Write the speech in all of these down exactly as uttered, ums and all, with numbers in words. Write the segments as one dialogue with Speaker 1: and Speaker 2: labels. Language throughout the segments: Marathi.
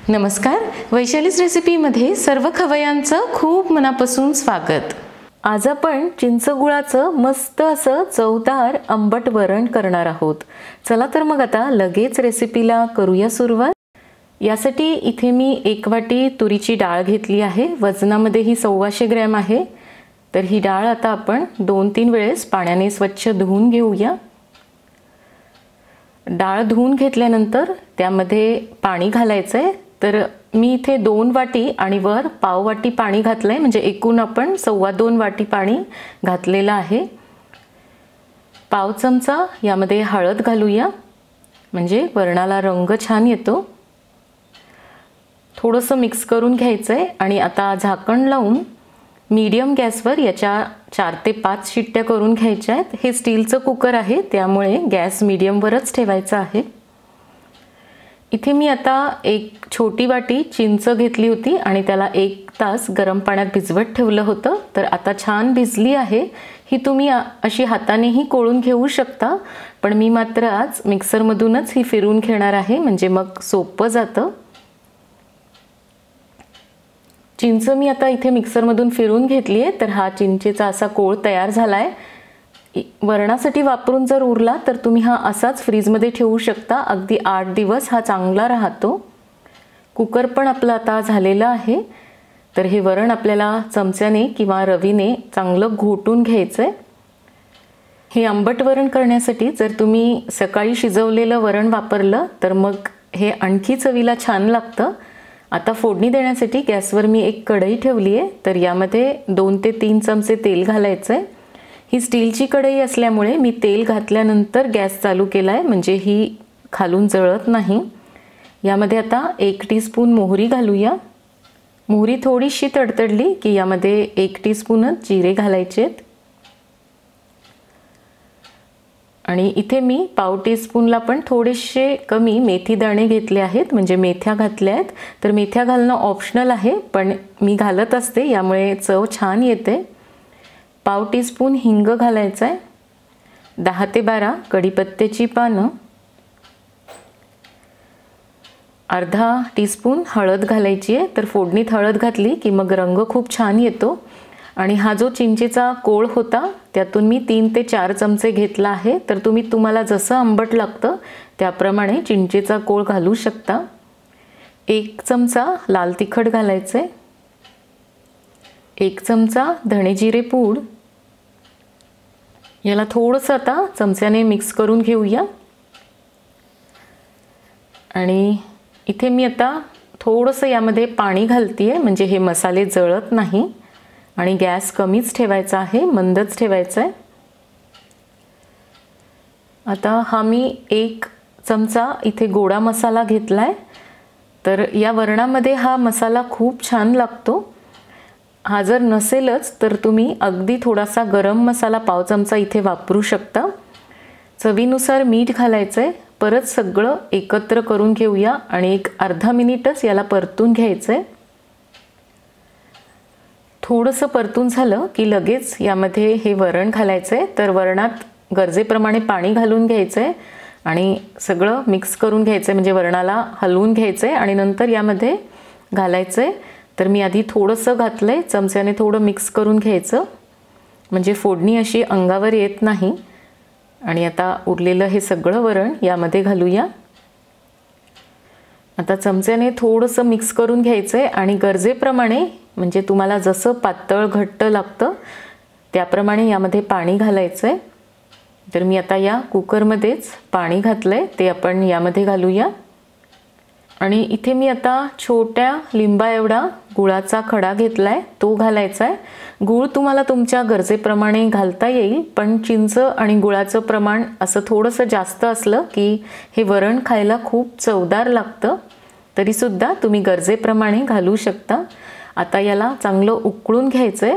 Speaker 1: नमस्कार, वैशालीज रेसिपीमध्ये सर्व खवयांचं खूप मनापासून स्वागत। आज आपण चिंच गुळाचं मस्त असं चवदार आंबट वरण करणार आहोत। चला तर मग आता लगेच रेसिपीला करूया सुरुवात। यासाठी इथे मी एक वाटी तुरीची डाळ घेतली आहे, वजनामध्ये ही सव्वाशे ग्रॅम आहे। तर ही डाळ आता आपण दोन तीन वेळेस पाण्याने स्वच्छ धुवून घेऊया। डाळ धुवून घेतल्यानंतर त्यामध्ये पाणी घालायचं आहे। तर मी इथे दोन वाटी आणि वर पाव वाटी पाणी घातलंय, म्हणजे एकूण आपण सव्वा दोन वाटी पाणी घातलेलं आहे। पाव चमचा यामध्ये हळद घालूया, म्हणजे वरणाला रंग छान येतो। थोडंसं मिक्स करून घ्यायचंय आणि आता झाकण लावून मीडियम गॅसवर याच्या चार ते पाच शिट्ट्या करून घ्यायच्या आहेत। हे स्टीलचं कुकर आहे, त्यामुळे गॅस मीडियमवरच ठेवायचा आहे। इथे मी आता एक छोटी वाटी चिंच घेतली होती आणि त्याला एक तास गरम पाण्यात भिजवत ठेवलं होतं। तर आता छान भिजली आहे। ही तुम्ही अशी हातानेही कोळून घेऊ शकता, पण मी मात्र आज मिक्सरमधूनच ही फिरवून घेणार आहे, म्हणजे मग सोपं जातं। चिंच मी आता इथे मिक्सरमधून फिरवून घेतली आहे। तर हा चिंचेचा असा कोळ तयार झालाय। वरणासाठी वापरून जर उरला तर तुम्ही हा असाच फ्रीजमध्ये ठेवू शकता, अगदी आठ दिवस हा चांगला राहतो। कुकर पण आपलं आता झालेलं आहे। तर हे वरण आपल्याला चमच्याने किंवा रवीने चांगलं घोटून घ्यायचंय। हे आंबट वरण करण्यासाठी जर तुम्ही सकाळी शिजवलेलं वरण वापरलं तर मग हे आणखी चवीला छान लागतं। आता फोडणी देण्यासाठी गॅसवर मी एक कढई ठेवली आहे। तर यामध्ये दोन ते तीन चमचे तेल घालायचंय। ही स्टीलची कढई असल्यामुळे मी तेल घातल्यानंतर गॅस चालू केलाय, म्हणजे ही खालून जळत नाही। यामध्ये आता एक टीस्पून मोहरी घालूया। मोहरी थोडीशी तडतडली की यामध्ये एक टीस्पूनच जिरे घालायचे। आणि इथे मी पाव टीस्पूनला पण थोडेसे कमी मेथी दाणे घेतले आहेत, म्हणजे मेथ्या घातल्या आहेत। तर मेथ्या घालणं ऑप्शनल आहे, पण मी घालत असते, यामुळे चव छान येते। पाव टीस्पून हिंग घालायचा आहे। दहा ते बारा कढीपत्त्याची पानं, अर्धा टीस्पून हळद घालायची आहे। तर फोडणीत हळद घातली की मग रंग खूप छान येतो। आणि हा जो चिंचेचा कोळ होता त्यातून मी तीन ते चार चमचे घेतला आहे। तर तुम्ही तुम्हाला जसं आंबट लागतं त्याप्रमाणे चिंचेचा कोळ घालू शकता। एक चमचा लाल तिखट घालायचे, एक चमचा धणे जिरे पूड। याला थोडंसं आता चमच्याने मिक्स करून घेऊया। आणि इथे मी आता थोडंसं यामध्ये पाणी घालतीये, म्हणजे हे मसाले जळत नाही। आणि गॅस कमीच ठेवायचा आहे, मंदच ठेवायचा आहे। आता हा मी एक चमचा इथे गोडा मसाला घेतलाय। तर या वरणामध्ये हा मसाला खूप छान लागतो। हा जर नसेलच तर तुम्ही अगदी थोडासा गरम मसाला पाव चमचा इथे वापरू शकता। चवीनुसार मीठ घालायचंय। परत सगळं एकत्र करून घेऊया आणि एक अर्धा मिनिटच याला परतून घ्यायचंय। थोडंसं परतून झालं की लगेच यामध्ये हे वरण घालायचंय। तर वरणात गरजेप्रमाणे पाणी घालून घ्यायचंय आणि सगळं मिक्स करून घ्यायचंय, म्हणजे वरणाला हलवून घ्यायचंय आणि नंतर यामध्ये घालायचंय। तर मी आधी थोडंसं घातलंय, चमच्याने थोडं मिक्स करून घ्यायचं, म्हणजे फोडणी अशी अंगावर येत नाही। आणि आता उरलेलं हे सगळं वरण यामध्ये घालूया। आता चमच्याने थोडंसं मिक्स करून घ्यायचंय आणि गरजेप्रमाणे, म्हणजे तुम्हाला जसं पातळ घट्ट लागतं त्याप्रमाणे यामध्ये पाणी घालायचंय। तर मी आता या कुकरमध्येच पाणी घातलंय, ते आपण यामध्ये घालूया। आणि इथे मी आता छोट्या लिंबा एवढा गुळाचा खडा घेतलाय, तो घालायचा आहे। गूळ तुम्हाला तुमच्या गरजेप्रमाणे घालता येईल, पण चिंच आणि गुळाचं प्रमाण असं थोडंसं जास्त असलं की हे वरण खायला खूप चवदार लागतं। तरीसुद्धा तुम्ही गरजेप्रमाणे घालू शकता। आता याला चांगलं उकळून घ्यायचंय।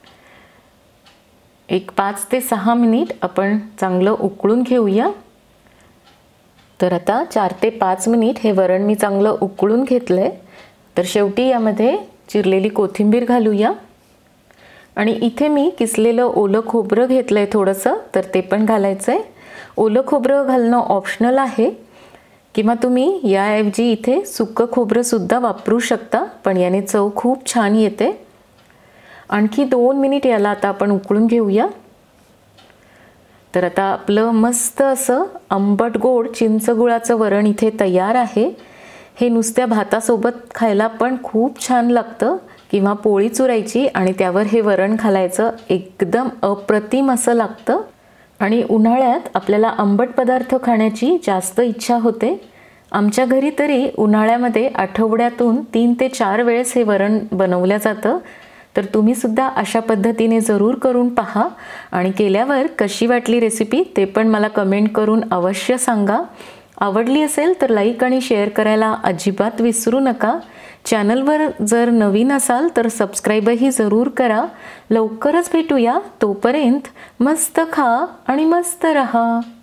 Speaker 1: एक पाच ते सहा मिनिट आपण चांगलं उकळून घेऊया। तर आता चार ते पाच मिनिट हे वरण मी चांगलं उकळून घेतलंय। तर शेवटी यामध्ये चिरलेली कोथिंबीर घालूया। आणि इथे मी किसलेलं ओलं खोबरं घेतलंय थोडंसं, तर ते पण घालायचंय। ओलं खोबरं घालणं ऑप्शनल आहे। किंवा तुम्ही याऐवजी इथे सुकं खोबरंसुद्धा वापरू शकता, पण याने चव खूप छान येते. आणखी दोन मिनिट याला आता आपण उकळून घेऊया. तर आता आपलं मस्त असं आंबट गोड चिंचगुळाचं वरण इथे तयार आहे. हे नुसत्या भातासोबत खायला पण खूप छान लागतं, किंवा पोळी चुरायची आणि त्यावर हे वरण घालायचं, एकदम अप्रतिम असं लागतं. आणि उन्हाळ्यात आपल्याला आंबट पदार्थ खाण्याची जास्त इच्छा होते. आमच्या घरी तरी उन्हाळ्यामध्ये आठवड्यातून तीन ते चार वेळेस हे वरण बनवलं जातं. तर तुम्हीसुद्धा अशा पद्धतीने जरूर करून पहा आणि केल्यावर कशी वाटली रेसिपी ते पण मला कमेंट करून अवश्य सांगा. आवडली असेल तर लाईक आणि शेअर करायला अजिबात विसरू नका. चॅनलवर जर नवीन असाल तर सबस्क्राईबही जरूर करा. लवकरच भेटूया. तोपर्यंत मस्त खा आणि मस्त रहा.